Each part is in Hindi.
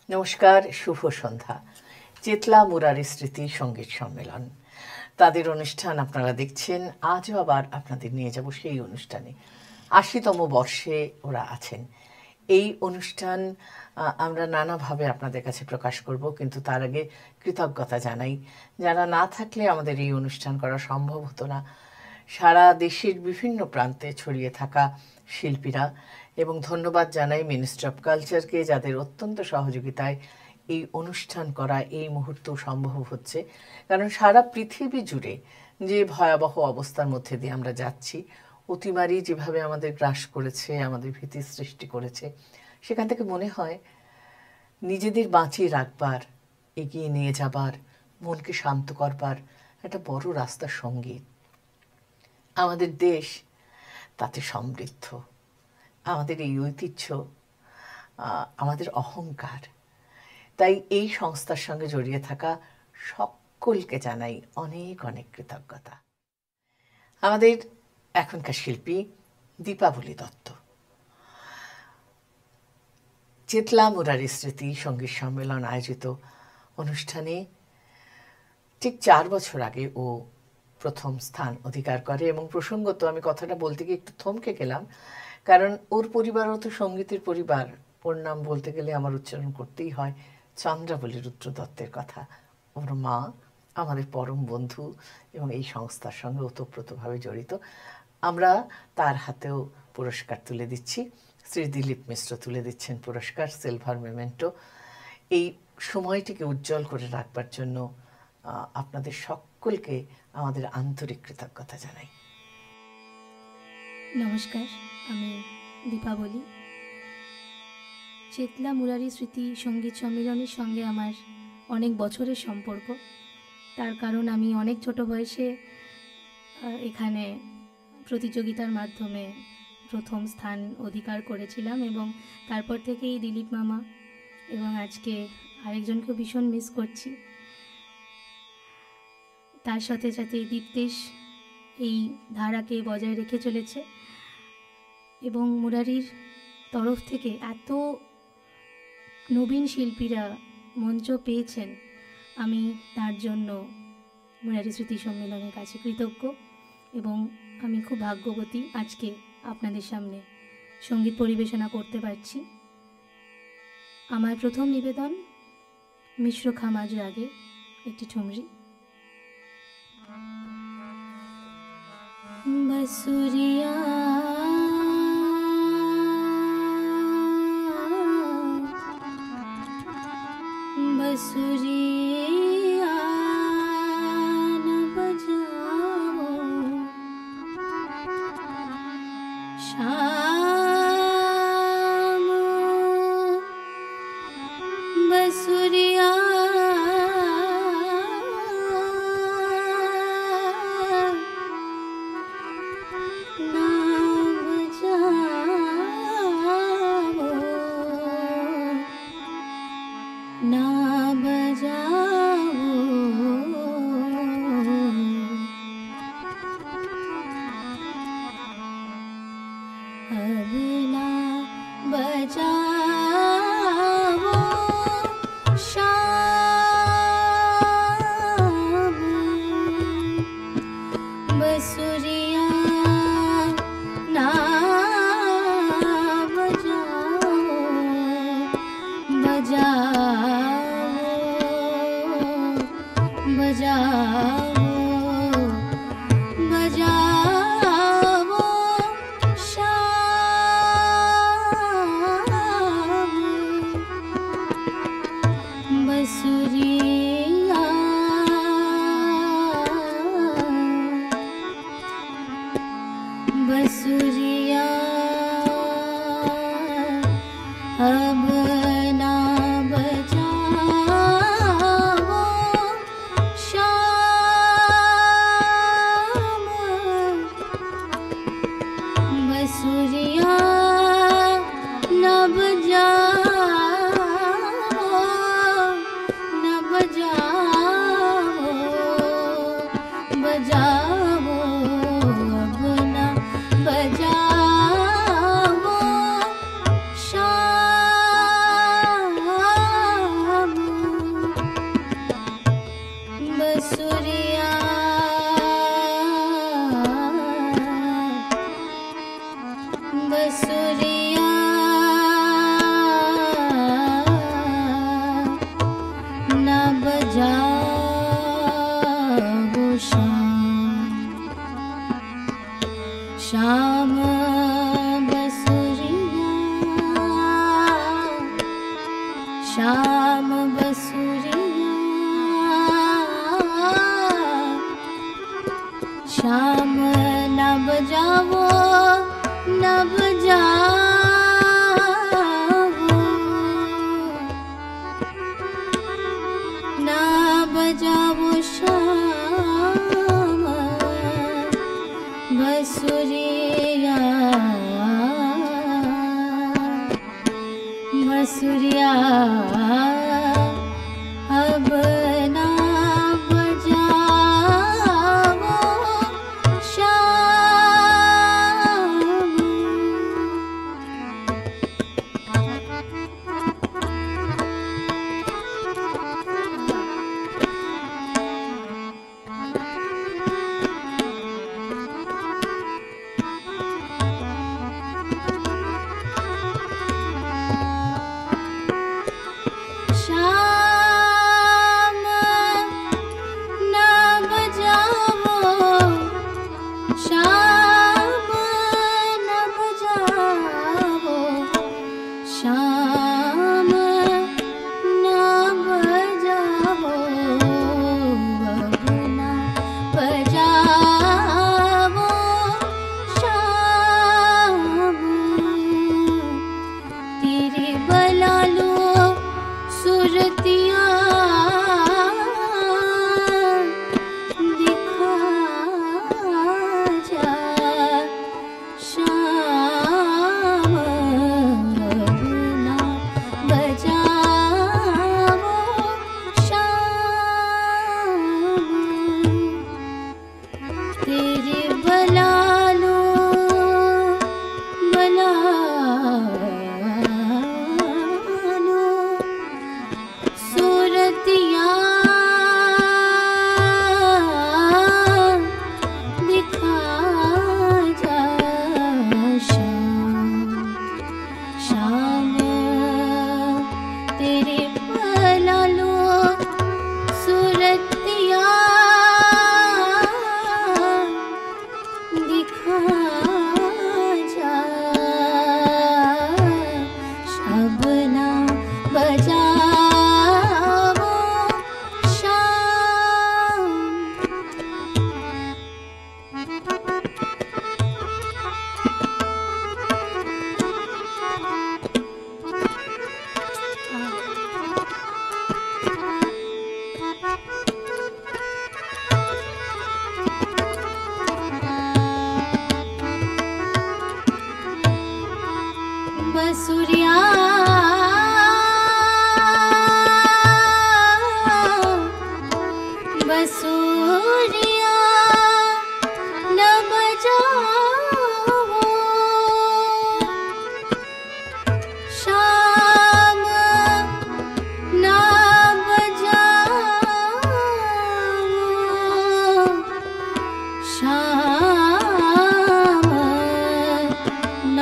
নমস্কার, শুভ সন্ধ্যা। চেতলা মুরারি স্মৃতি সঙ্গীত সম্মেলন, তাদের অনুষ্ঠান আপনারা দেখছেন। আজও আবার আপনাদের নিয়ে যাব সেই অনুষ্ঠানে। ৮০তম বর্ষে ওরা আছেন। এই অনুষ্ঠান আমরা নানাভাবে আপনাদের কাছে প্রকাশ করব, কিন্তু তার আগে কৃতজ্ঞতা জানাই। যারা না থাকলে আমাদের এই অনুষ্ঠান করা সম্ভব হতো না। সারা দেশের বিভিন্ন প্রান্তে ছড়িয়ে থাকা শিল্পীরা, এবং ধন্যবাদ জানাই মিনিস্ট্রি অফ কালচারকে, যাদের অত্যন্ত সহযোগিতায় এই অনুষ্ঠান করা এই মুহূর্ত সম্ভব হচ্ছে। কারণ সারা পৃথিবী জুড়ে যে ভয়াবহ অবস্থার মধ্যে দিয়ে আমরা যাচ্ছি, অতিমারি যেভাবে আমাদের গ্রাস করেছে, আমাদের ভীতি সৃষ্টি করেছে, সেখান থেকে মনে হয় নিজেদের বাঁচিয়ে রাখবার, এগিয়ে নিয়ে যাবার, মনকে শান্ত করবার একটা বড় রাস্তা সঙ্গীত। আমাদের দেশ তাতে সমৃদ্ধ, আমাদের এই ঐতিহ্য আমাদের অহংকার। তাই এই সংস্থার সঙ্গে জড়িয়ে থাকা সকলকে জানাই অনেক অনেক কৃতজ্ঞতা। আমাদের এখনকার শিল্পী দীপাবলি দত্ত। চেতলা মুরারি স্মৃতি সঙ্গীত সম্মেলন আয়োজিত অনুষ্ঠানে ঠিক 4 বছর আগে ও প্রথম স্থান অধিকার করে। এবং প্রসঙ্গত আমি কথাটা বলতে গিয়ে একটু থমকে গেলাম, কারণ ওর পরিবারও তো সঙ্গীতের পরিবার। ওর নাম বলতে গেলে আমার উচ্চারণ করতেই হয় চন্দ্রাবলী রুদ্র দত্তের কথা। ওর মা আমাদের পরম বন্ধু এবং এই সংস্থার সঙ্গে ওতপ্রোতভাবে জড়িত। আমরা তার হাতেও পুরস্কার তুলে দিচ্ছি। শ্রী দিলীপ মিশ্র তুলে দিচ্ছেন পুরস্কার, সিলভার মেমেন্টো। এই সময়টিকে উজ্জ্বল করে রাখবার জন্য আপনাদের সকলকে আমাদের আন্তরিক কৃতজ্ঞতা জানাই। নমস্কার, আমি দীপাবলি। চেতলা মুরারি স্মৃতি সঙ্গীত সম্মেলনের সঙ্গে আমার অনেক বছরের সম্পর্ক। তার কারণ আমি অনেক ছোট বয়সে এখানে প্রতিযোগিতার মাধ্যমে প্রথম স্থান অধিকার করেছিলাম, এবং তারপর থেকেই দিলীপ মামা এবং আজকে আরেকজনকেও ভীষণ মিস করছি। তার সাথে সাথে দীপ্তেশ এই ধারাকে বজায় রেখে চলেছে, এবং মুরারির তরফ থেকে এত নবীন শিল্পীরা মঞ্চ পেয়েছেন। আমি তার জন্য মুরারি স্মৃতি সম্মেলনের কাছে কৃতজ্ঞ, এবং আমি খুব ভাগ্যবতী আজকে আপনাদের সামনে সঙ্গীত পরিবেশনা করতে পারছি। আমার প্রথম নিবেদন মিশ্র খামাজ রাগে একটি ঠুমরি। बसुरिया बसुरिया न बजाओ शाम बसुरिया श्याम बसुरिया, श्याम बसुरिया, श्याम न बजावो न बजावो, न बजावो श्याम बसुरिया, बसुरिया अब ना बजावो श्याम। श्याम न बजावो, श्याम न बजावो, श्याम न बजावो, अब न बजावो श्याम। तेरे बला लो सुरतिया दिखा जा श्याम, ना बजावो श्याम। तेरे बला लो बला लो सूरतिया दिखा जा श्याम, श्याम। तेरे भला लो सूरतिया दिखा जा, शब ना बजावो श्याम। बसुरिया बसुरिया न बजावो श्याम, न बजावो श्याम, न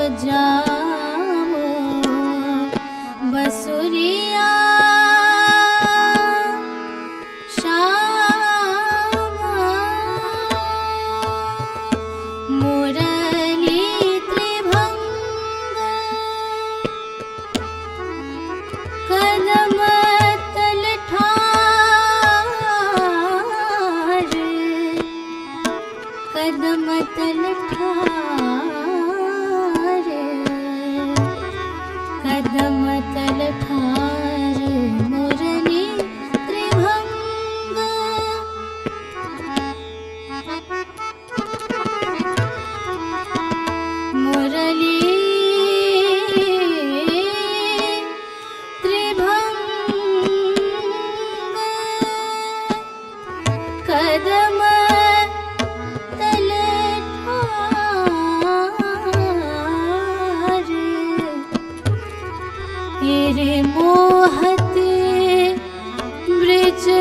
बजावो बसुरिया श्याम। मुरली त्रिभंग कदम तल ठार, कदम तल ठार, कदम तल ठार। मुरली त्रिभंग मुरली त्रिभंग कदम तल ठार। तेरे मोहत ब्रज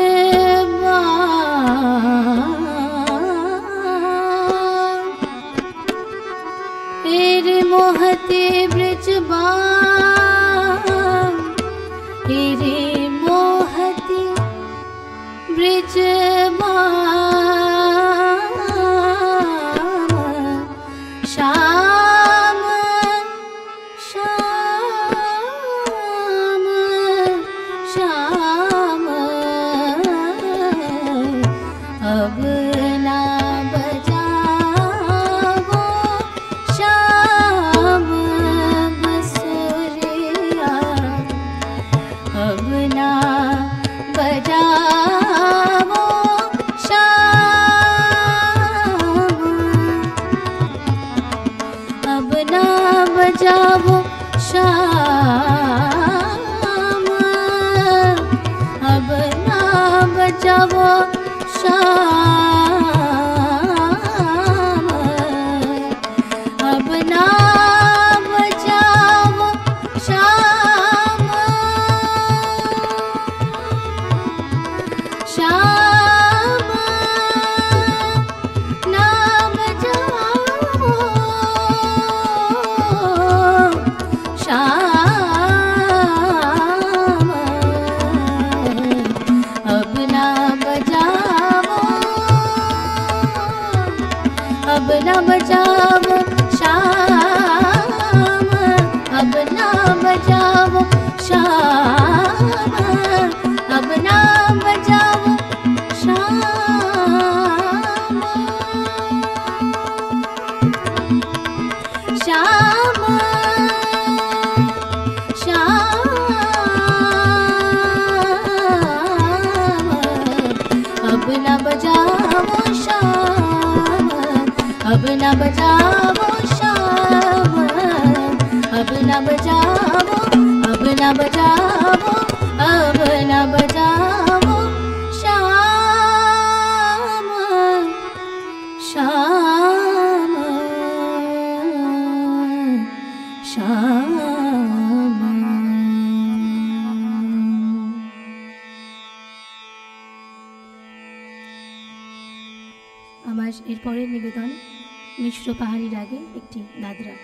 तेरे मोहते ब्रजबान, तेरे मोहते ब्रजबान अब न बजाओ श्याम, अब न बजाओ श्याम, अब न बजाओ श्याम, श्याम, श्याम, अब न बजाओ श्याम, अब न बजाओ श्याम, अब न बजाओ, अब न बजाओ, अब न बजाओ श्याम, श्याम, श्याम। আমার এরপরের নিবেদন মিশ্র পাহাড়ি রাগে একটি দাদরা।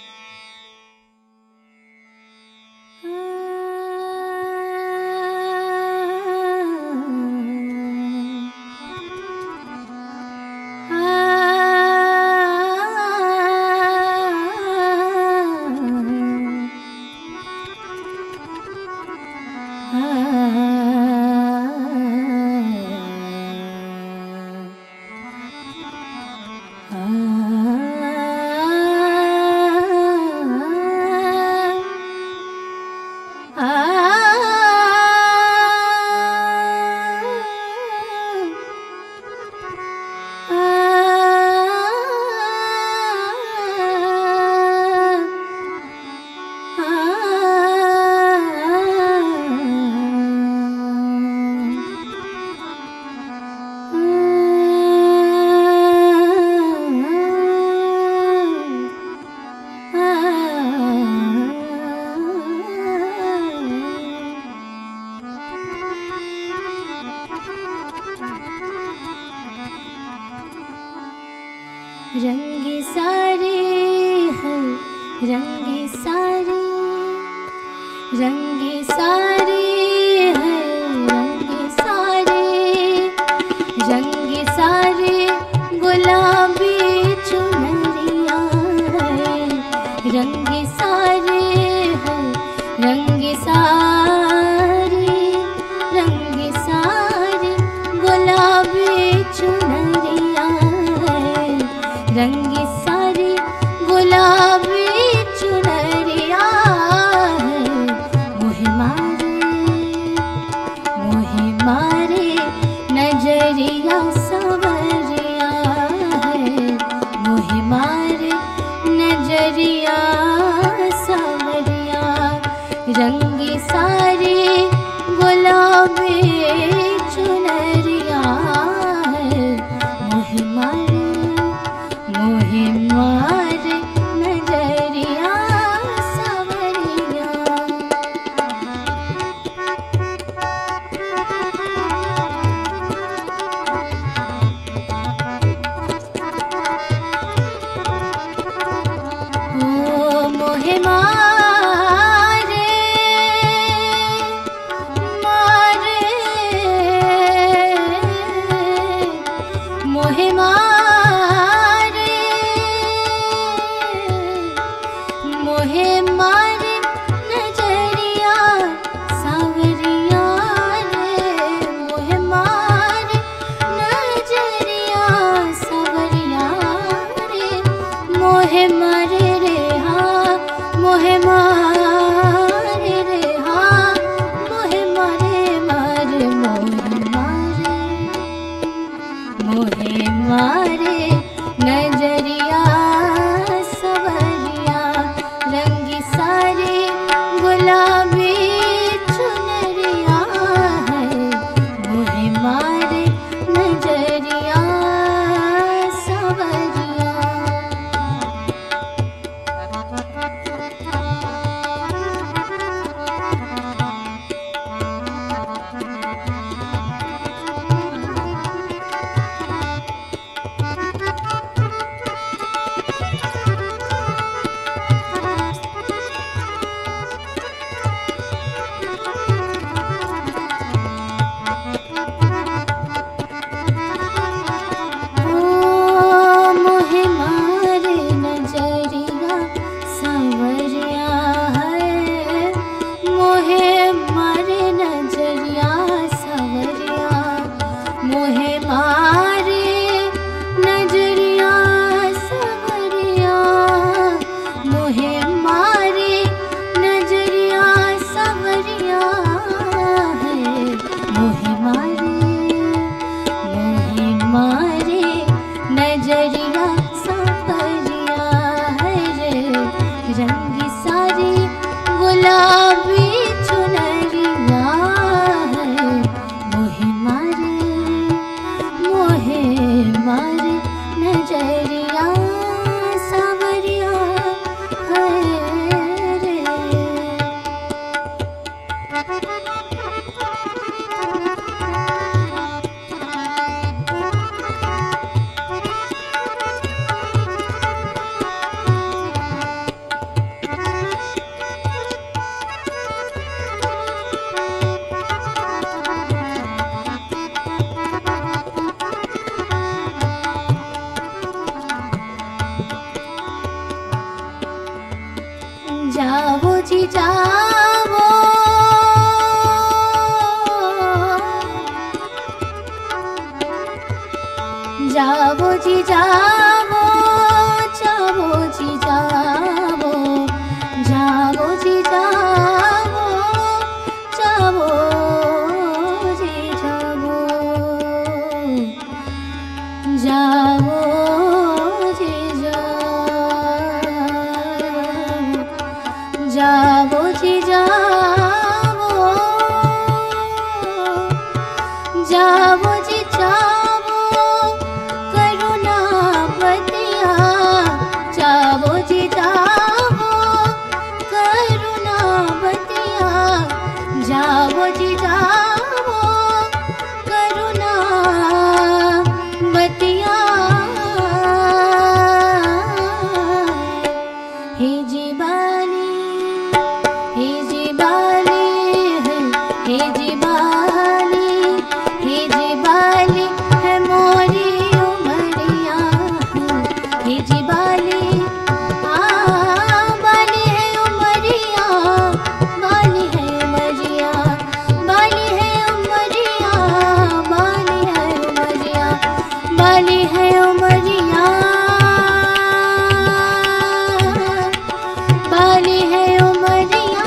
रंगी सारे हैं, रंगी सारे, रंगी सारे हैं, रंगी सारे, रंगी सारे गुलाबी चुनरिया है, रंगी सारे हैं, रंगी सारे, रंगी सारे गुलाबी चुनरिया है, रंगी सारी गुलाबी चुनरिया है, मोहे मार नजरिया सावरिया है रे, रंगी सारी गुलाबी चुनरिया है, मोहे मारे नजरिया सावरिया है रे। जाओ जी जाओ, जाओ जी जाओ, जाओ जी जाओ, जाओ जी जाओ, जाओ जी जाओ, जाओ जी जाओ, जाओ जी जाओ, जाओ जी जाओ, करुणा बतिया, जाओ जी जाओ, करुणा बतिया, जाओ जी जाओ, करुणा बतिया, हे जीवानी, हे जीवानी, हे जीवानी, हे जीवानी है मोरी उमरिया, हे जीवानी बाली है उमरिया, बाली है उमरिया, बाली है उमरिया, बाली है उमरिया, बाली है उमरिया, बाली है उमरिया,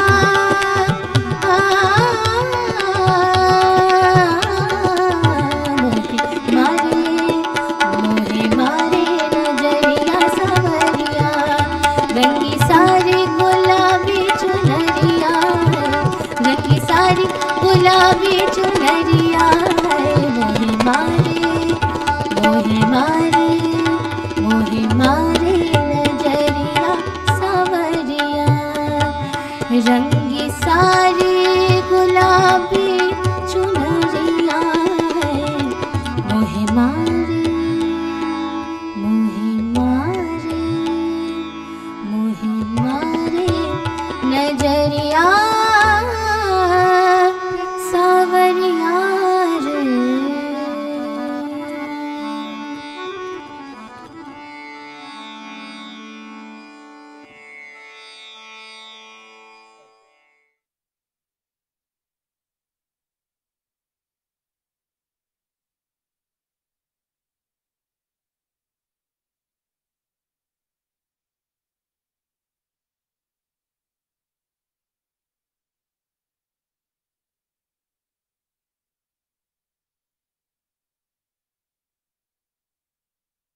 मोहे मारे नजरिया सावरिया, रंगी सारी गुलाबी चुनरिया है, रंगी सारी गुलाबी चुनरिया है, मोहे मारे, मोहे मारे, मोहे मारे नजरिया सावरिया, रंग